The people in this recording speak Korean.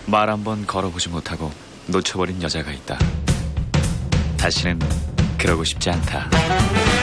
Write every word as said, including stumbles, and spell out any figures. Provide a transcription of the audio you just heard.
말 한 번 걸어보지 못하고 놓쳐버린 여자가 있다. 다시는 그러고 싶지 않다.